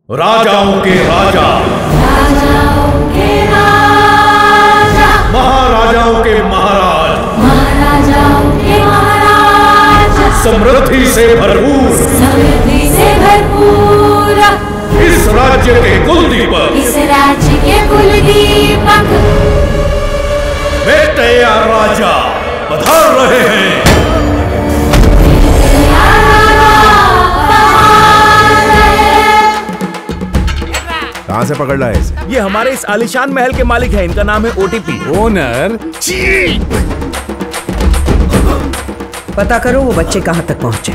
राजाओं के राजा, राजाओं के राजा, महाराजाओं के महाराज, महाराजाओं के महाराज, समृद्धि से भरपूर, समृद्धि से भरपूर, इस राज्य के कुलदीपक, इस राज्य के कुलदीपक, वेट्टैया राजा पधार रहे हैं। कहां से पकड़ लाए इसे? ये हमारे इस आलीशान महल के मालिक है, इनका नाम है ओटीपी। ओनर। पता करो वो बच्चे कहां तक पहुंचे।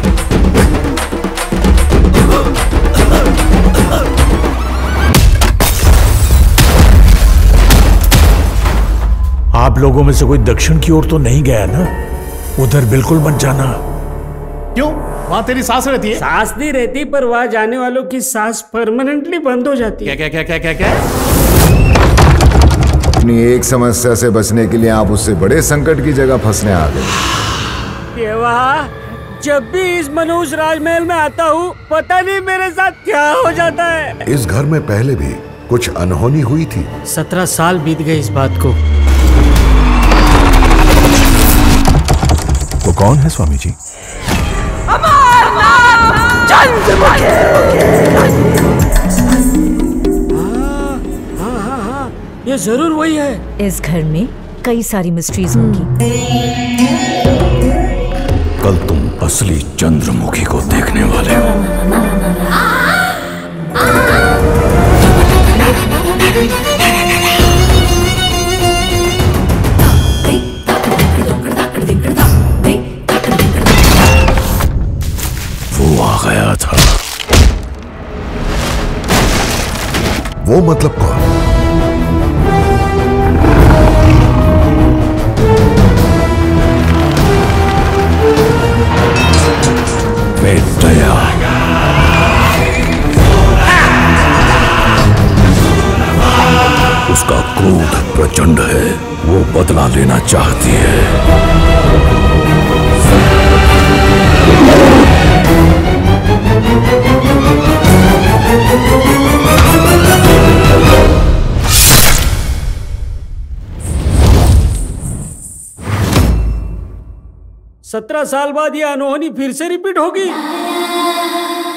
आप लोगों में से कोई दक्षिण की ओर तो नहीं गया ना? उधर बिल्कुल मत जाना। क्यों? वहां तेरी सांस रहती है? सांस नहीं रहती, पर वहां जाने वालों की सांस परमानेंटली बंद हो जाती है। क्या क्या क्या क्या क्या? अपनी एक समस्या से बचने के लिए आप उससे बड़े संकट की जगह फंसने आ गए। ये वहाँ जब भी इस मनोज राजमहल में आता हूँ, पता नहीं मेरे साथ क्या हो जाता है। इस घर में पहले भी कुछ अनहोनी हुई थी। 17 साल बीत गए इस बात को। वो कौन है स्वामी जी? हाँ, ये जरूर वही है। इस घर में कई सारी मिस्ट्रीज होंगी। कल तुम असली चंद्रमुखी को देखने वाले हो। वो आ गया था। वो मतलब कौन? वेट्टैया। उसका क्रोध प्रचंड है, वो बदला लेना चाहती है। सत्रह साल बाद ये अनहोनी फिर से रिपीट होगी।